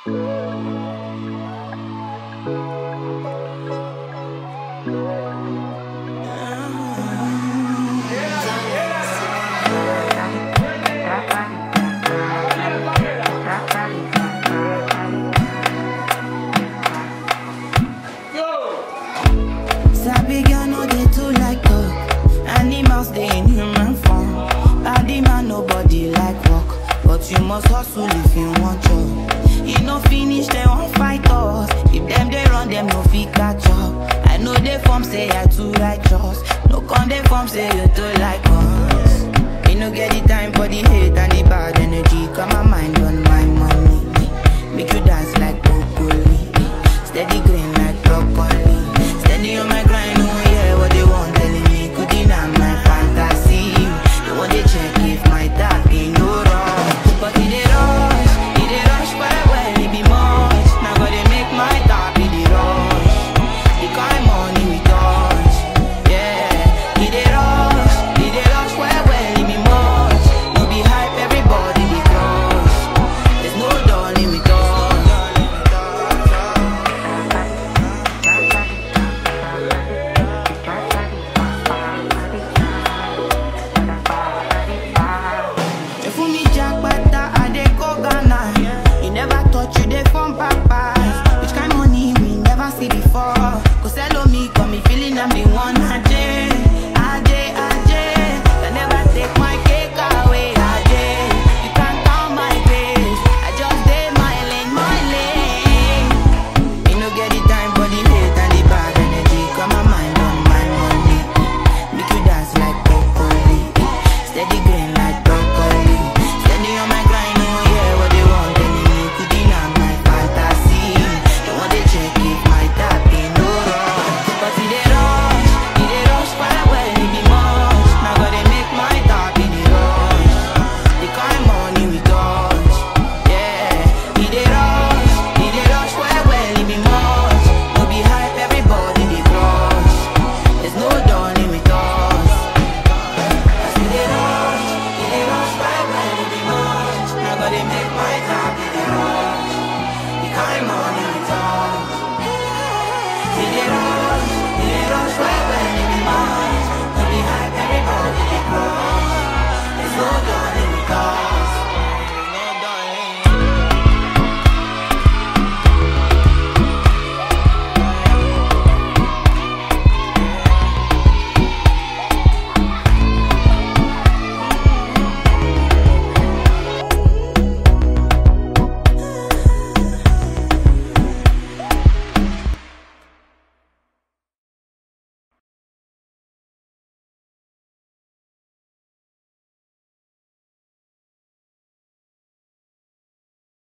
Sabi girl no dey too like talk. Animals dey in human form. Body man nobody like work, but you must hustle if you want job. You no finish they won't fight us. If them they run them no fit catch up. I know they form say I too righteous. No con they form say you too like us. Me no get the time for the hate and the bad energy. Got my mind on my mind.